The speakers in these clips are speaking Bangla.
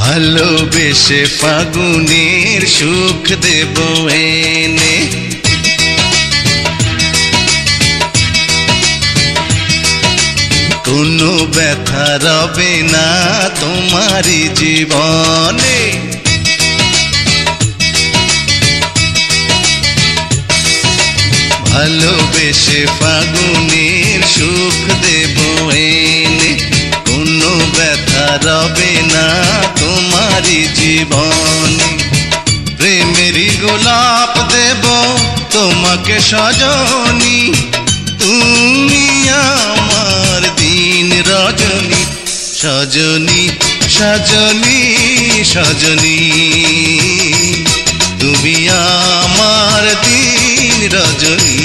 ভালোবেসে ফাগুনের সুখ দেব এনে, কোনো ব্যথা রবে না তোমারই জীবনে। ভালোবেসে ফাগুনের সুখ দেব এনে, কোনো ব্যথা রবে না তোমারই জীবনে। প্রেমেরই গোলাপ দেব তোমাকে সজনী, তুমি আমার দিন রজনী। সজনী সজনী সজনী, তুমি আমার দিন রজনী।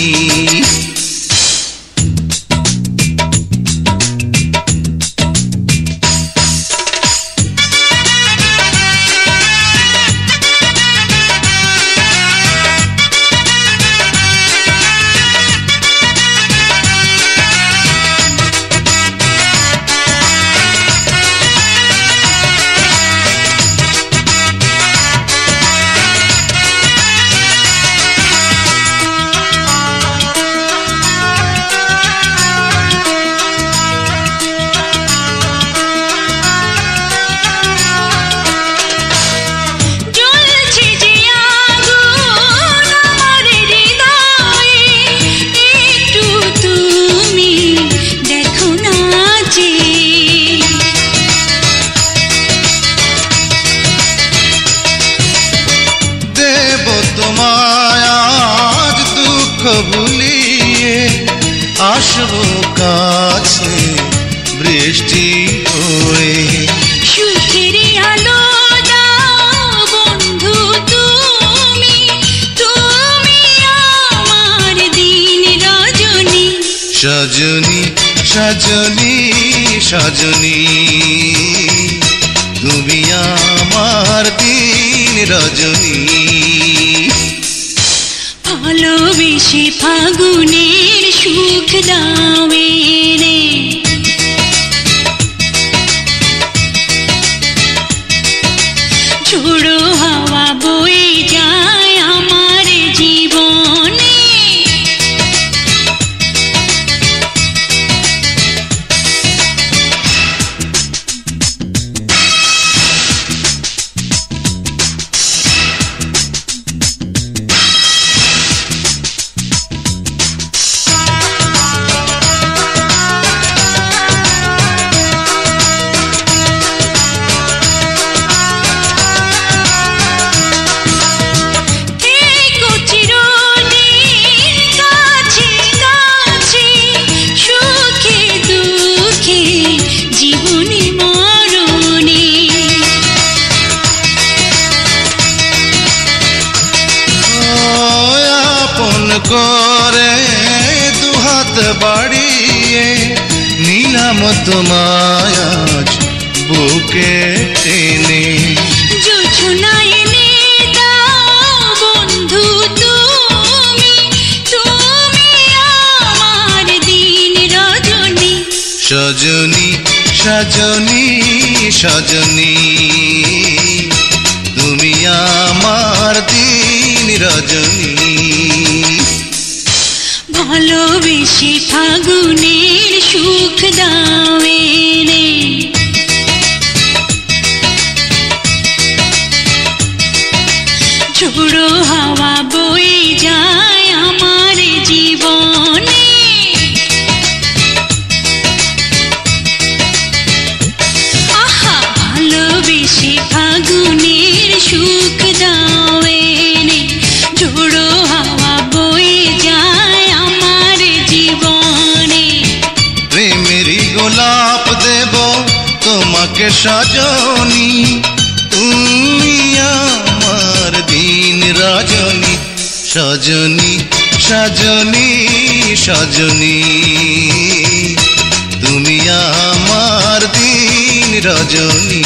ভুলিয়ে আসবো কাছে বৃষ্টি হয়ে, সুখের আলো দাও বন্ধু তুমি, তুমি আমার দিন রজনী। সজনী সজনী সজনী, তুমি আমার দিন রজনী। ভালোবেসে ফাগুনের সুখ দাও এনে, ঝোড়ো হাওয়া বয়ে যায় আমার জীবনে। করে দুহাত বাড়িয়ে নিলাম তোমায় আজ বুকে টেনে, জোছনায় এনে দাও বন্ধু তুমি, তুমি আমার দিন রজনী। সজনী সজনী সজনী, তুমি আমার দিন রজনী। ভালোবেসে ফাগুনের সুখ দাও এনে, ঝোড়ো হাওয়া বয়ে যায় আমার জীবনে। আহা ভালোবেসে ফাগুনের সুখ দাও এনে, ঝোড়ো হাওয়া বয়ে যায় আমার জীবনে। প্রেমেরই গোলাপ দেব তোমাকে সজনী, তুমি আমার দিন রজনী। সজনী সজনী সজনী, তুমি আমার দিন রজনী।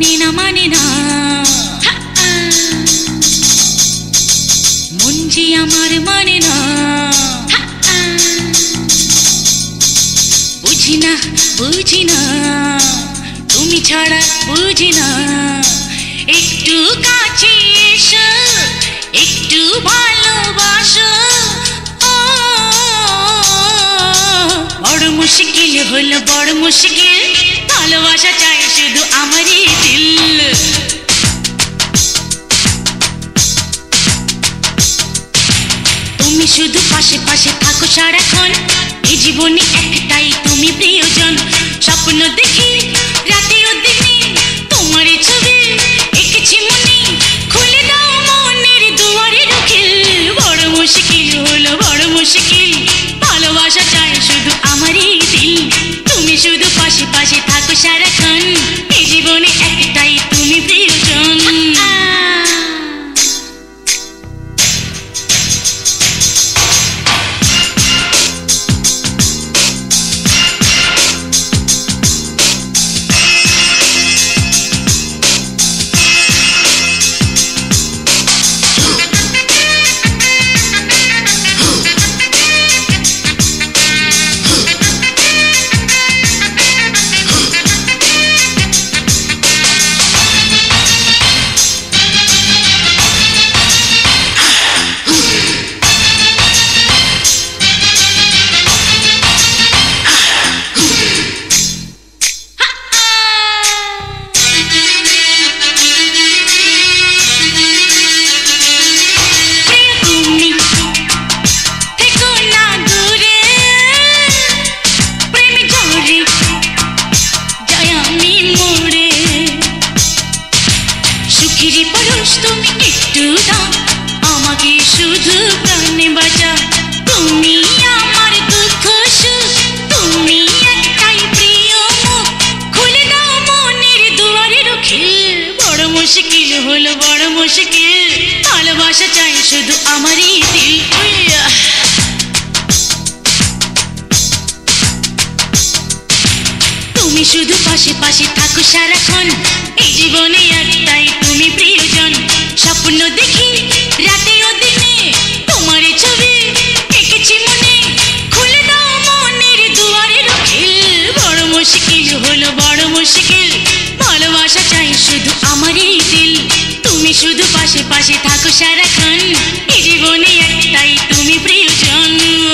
মানে না মন যে আমার মানে না বুঝি না তুমি ছাড়া বুঝি না একটু কাছে এসো একটু ভালোবাসো বড় মুশকিল হলো বড় মুশকিল ভালোবাসা চাই শুধু আমারই দিল তুমি শুধু পাশে পাশে থাকো সারাক্ষণ এই জীবনে একটাই তুমি প্রিয়জন স্বপ্ন দেখি রাতে ও দিনে তোমার ছবি এঁকেছি মনে খুলে দাও মনের দুয়ারে ঢুকে বড় মুশকিল হলো বড় মুশকিল ভালোবাসা চাই শুধু আমারই দিল তুমি শুধু পাশে পাশে থাকো সারাক্ষণ এই জীবনে একটাই তুমি প্রিয়জন শুধু পাশে পাশে থাকো সারাক্ষণ এই জীবনে একটাই তুমি প্রিয়জন স্বপ্ন দেখি রাতে ও দিনে তোমার ছবি এঁকেছি মনে খুলে দাও মনের দুয়ারে ঢুকে বড় মুশকিল হলো বড় মুশকিল ভালোবাসা চাই শুধু আমারই দিল তুমি শুধু পাশে পাশে থাকো সারাক্ষণ এই জীবনে একটাই তুমি প্রিয়জন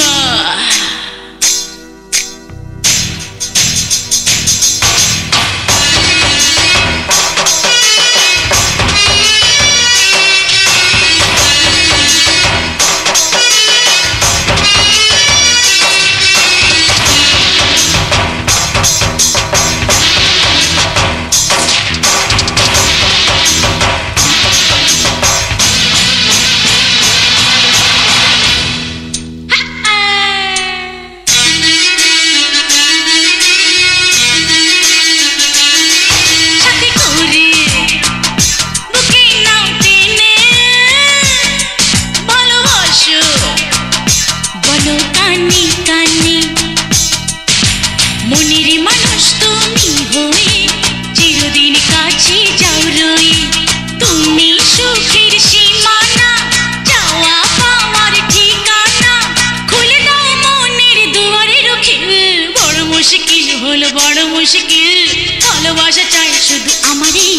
ভালোবাসা চাই শুধু আমারই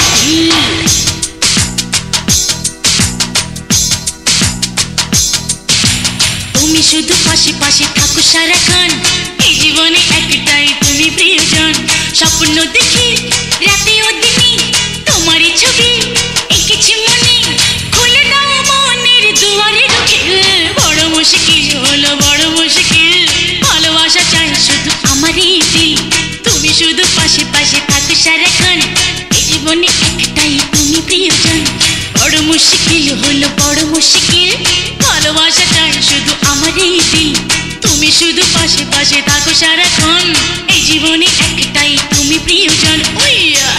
তুমি শুধু পাশে পাশে থাকো সারাক্ষণ এই জীবনে একটাই তুমি প্রিয়জন স্বপ্ন দেখি রাতে ও দিনে তোমারই ছবি এঁকেছি মনে খুলে দাও মনের দুয়ারে ঢুকে বড় মুশকিল হলো বড় মুশকিল ভালোবাসা চাই শুধু আমারই দিল তুমি শুধু পাশে পাশে থাকো সারাক্ষণ এই জীবনে একটাই তুমি প্রিয়জন বড় মুশকিল হলো বড় মুশকিল ভালোবাসা চাই শুধু আমারই দিল তুমি শুধু পাশে পাশে থাকো সারাক্ষণ এই জীবনে একটাই তুমি প্রিয়জন ওইয়া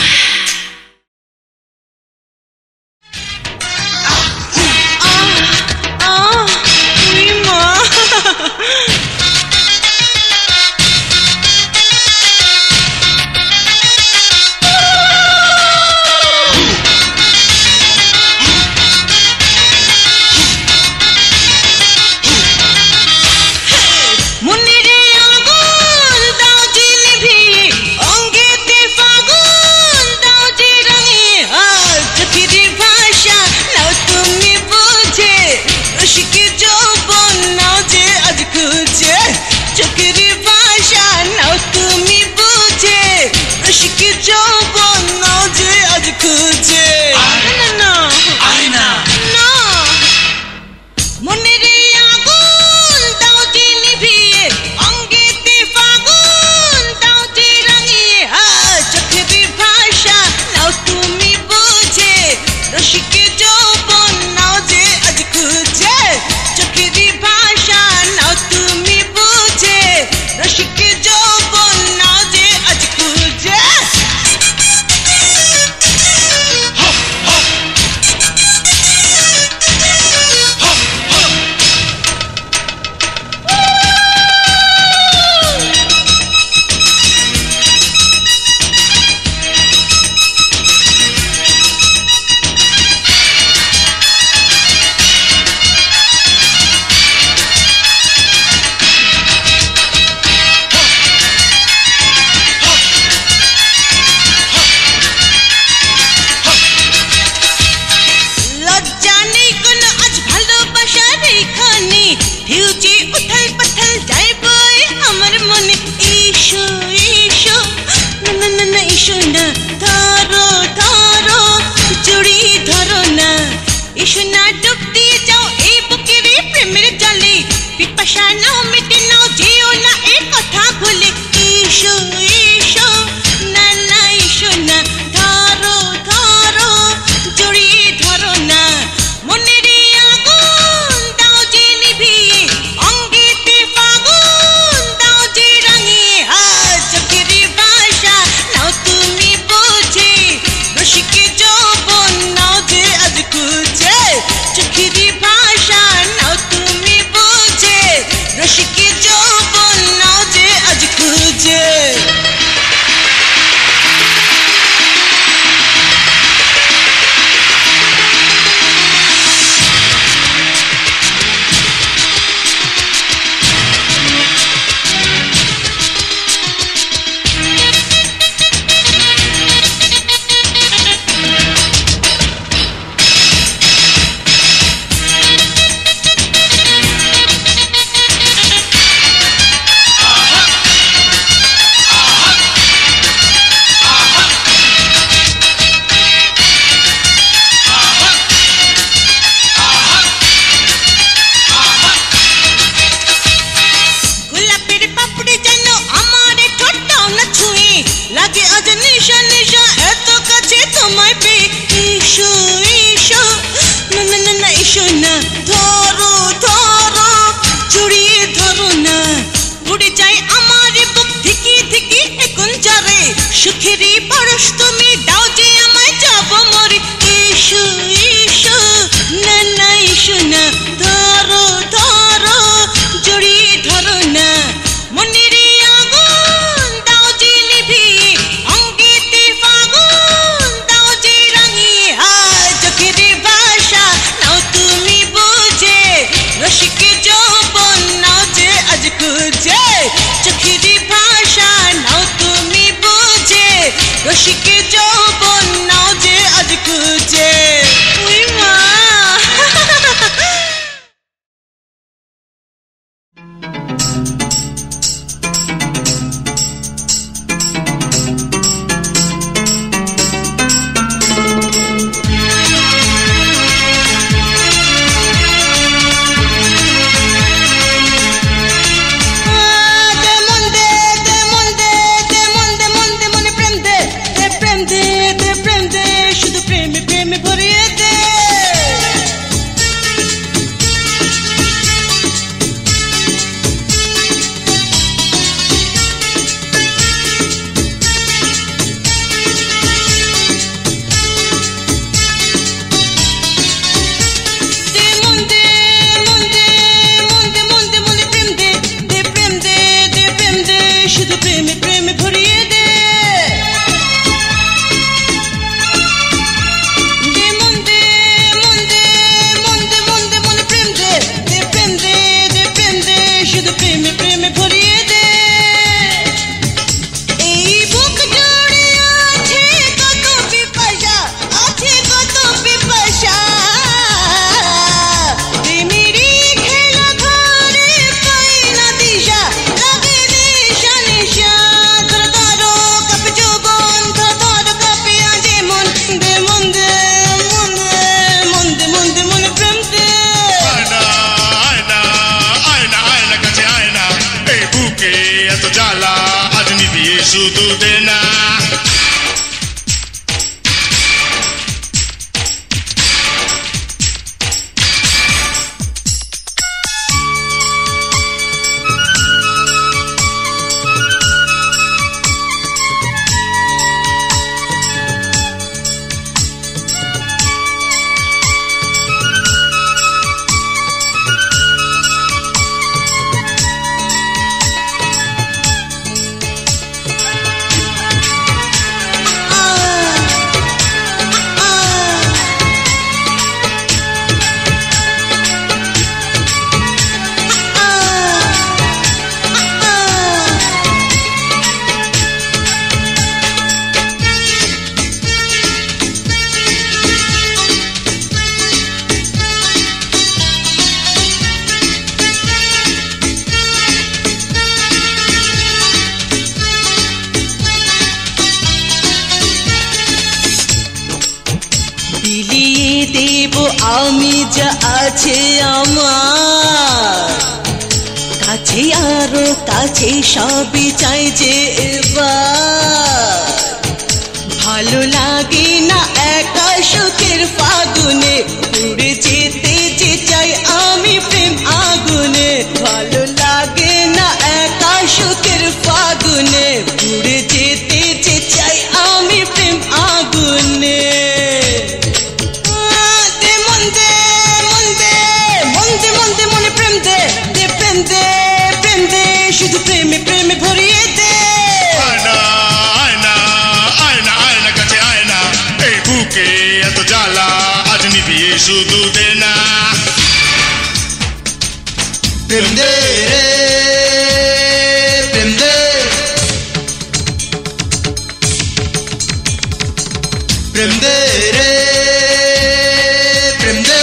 ঢেউচি উথাল পাথাল যায় বয়ে আমার মনে এসো এসো না না না এসো না ধরো ধরো জড়িয়ে ধরো না এসো না ডুব দিয়ে যাও এই বুকের প্রেমের জলে পিপাসা নাও মেটে নাও যেও না এ কথা ভুলে এসো এসো না না এসো না ধরো ধরো জড়িয়ে ধরো না মনের আগুন দাও যে নিভিয়ে অঙ্গেতে ফাগুন দাও যে রাঙিয়ে চোখের ভাষা নাও তুমি বুঝে রসিকে যৌবন নাও যে আজ খুঁজে চোখের ভাষা নাও তুমি বুঝে রসিকে যৌবন নাও যে আজ খুঁজে গোলাপের পাপড়ি যেন আমার ঠোঁটটাও না ছুঁয়ে লাগে আজ নিশা নিশা এত কাছে তোমায় পেয়ে এসো এসো না না না না এসো না ধরো ধরো জড়িয়ে ধরো না উড়ে যায় আমার বুক থেকে থেকে এখন যারে সুখেরই পরশ তুমি দাও যে আমায় যাব মরে এসো এসো না না এসো না ধরো ধরো জড়িয়ে ধরো না মনের আগুন দাও যে নিভিয়ে অঙ্গেতে ফাগুন দাও যে রাঙিয়ে চোখের ভাষা নাও তুমি বুঝে রসিকে যৌবন নাও যে আজ খুঁজে চোখের ভাষা নাও তুমি বুঝে রসিকে যৌবন নাও যে আজ খুঁজে ওই মা শুধু প্রেমে প্রেমে ভরিয়ে দে শুধু প্রেমে প্রেমে ভরিয়ে দে শুধু প্রেমে প্রেমে ভরিয়ে দে এই বুক জুড়ে আছে কত পিপাসা আছে কত পিপাসা প্রেমেরই খেলা ঘরে পাই না দিশা লাগে নেশা নেশা ধরো ধরো কাপে যৌবন ধরো ধরো কাপে আজে মন দে মন দে মন দে মন দে মন দে মনে প্রেম দে এত জ্বালা আজ নিবিয়ে শুধু দে না আমি যা আছে আমার কাছে আরো কাছে সবই চাই যে এবার ভালো লাগে না একা সুখের ফাগুনে উড়ে যেতে যে চাই আমি প্রেম আগুনে ভালো লাগে না একা সুখের ফাগুনে উড়ে যেতে যে চাই আমি প্রেম আগুনে দে মন দে মন দে মন দে মন দে মনে প্রেম দে দে প্রেম দে প্রেম দে শুধু প্রেমে প্রেমে ভরিয়ে দে আয়না আয়না আয়না আয়না কাছে আয়না এই বুকে এত জ্বালা আজ নিবিয়ে শুধু দে না প্রেম দে রে প্রেম দে প্রেম দে রে প্রেম দে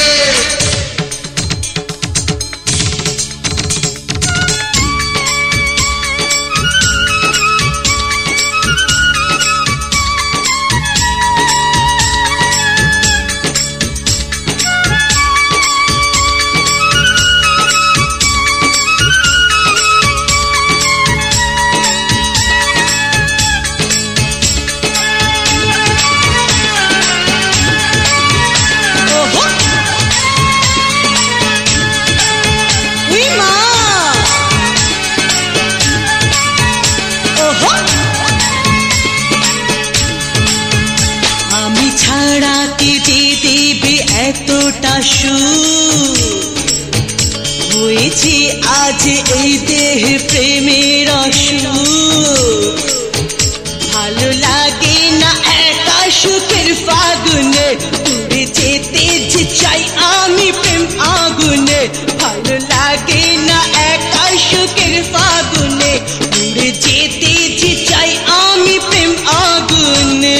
এতটা সুখ হয়েছে আজ এই দেহে প্রেমের অসুখ ভালো লাগে না একা সুখের ফাগুনে উড়ে যেতে যে চাই আমি প্রেম আগুনে ভালো লাগে না একা সুখের ফাগুনে উড়ে যেতে যে চাই আমি প্রেম আগুনে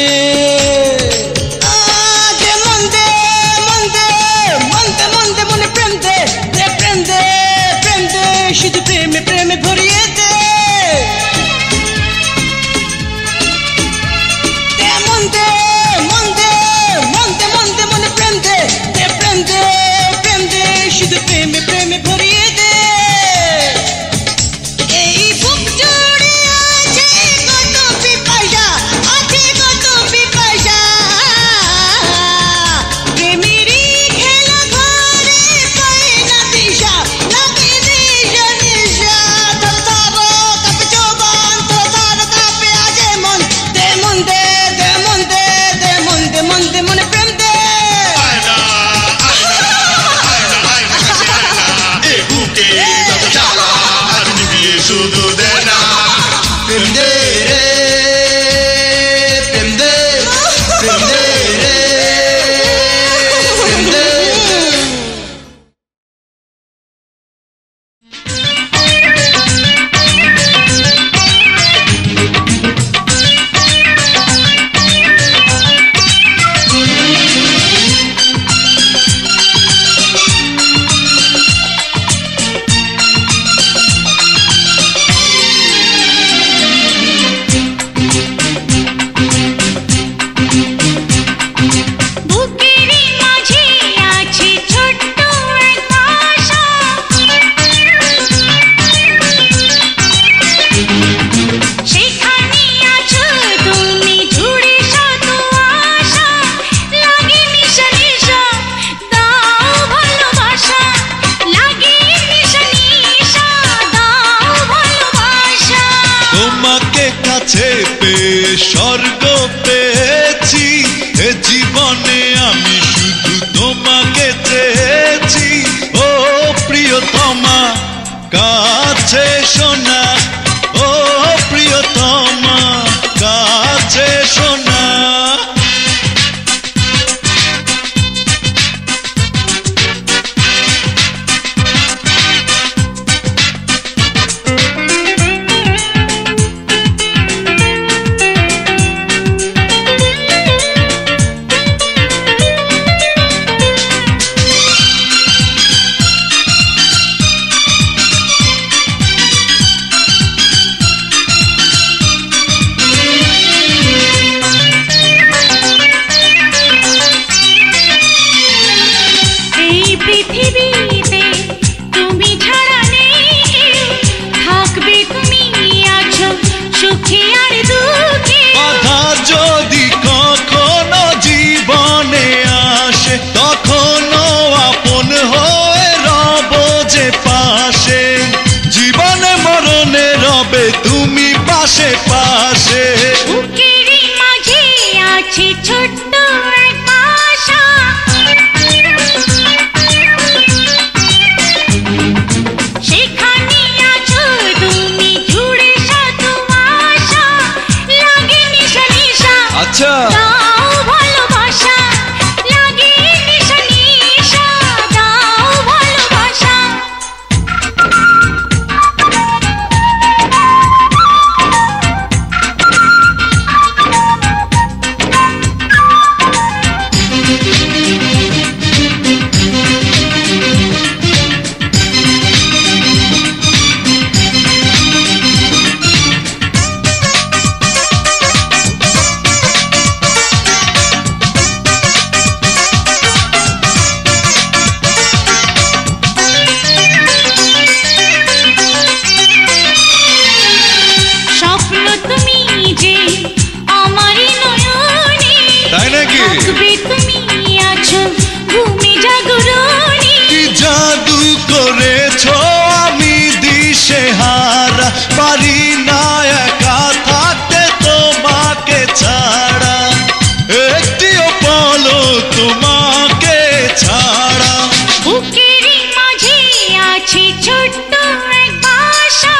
শুধু প্রেমে প্রেমে ভরিয়ে দে মন দে মন দে মন দে মন দে মনে প্রেম দে প্রেম দে প্রেম দে শুধু প্রেমে প্রেমে ভরিয়ে দে এই বুক জুড়ে আছে কত পিপাসা আছে কত পিপাসা প্রেমেরই খেলা ঘরে পায় না দিশা লাগে শুধু দে না প্রেম দে রে প্রেম দে প্রেম দে রে প্রেম দে স্বর্গ পেয়েছি এ জীবনে আমি শুধু তোমাকে চেয়েছি ও প্রিয়তমা কাছে শোনা ও প্রিয়তমা কাছে শোনা আসে, জীবনে মরণে রবে তুমি পাশে পাশে। বুকেরই মাঝে আছে ছোট্ট এক বাসা, সেখানে আছো তুমি জুড়ে সাধু আশা, লাগে নিশা নিশা আচ্ছা দাও ভালোবাসা, লাগে নিশা নিশা দাও ভালোবাসা। স্বপ্ন তুমি যে আমারই নয়নে, তাই নাকি? থাকবে তুমি আছো ঘুমে জাগরণে। কি জাদু করেছো আমি দিশে হারা, পারি না একা থাকতে তোমাকে ছাড়া, একটিও পলো তোমাকে ছাড়া। বুকেরই মাঝে আছে ছোট্ট এক বাসা,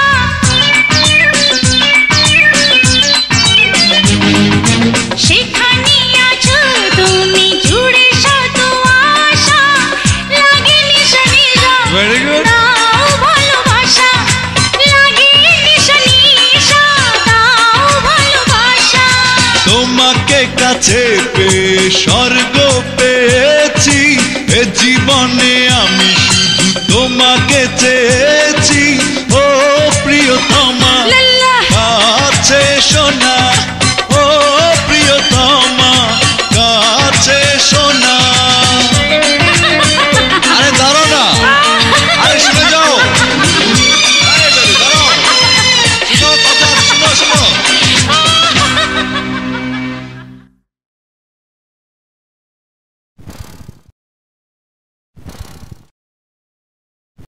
সেখানে আছো তুমি জুড়ে সাধু আশা, লাগে নিশা নিশা ভেরি গুড। দাও ভালোবাসা, লাগে নিশা নিশা দাও ভালোবাসা। তোমাকে কাছে পেয়ে স্বর্গ পেয়েছি, এ জীবনে আমি শুধু তোমাকে চেয়েছি। ও প্রিয়তমা লাল্লা কাছে শোনা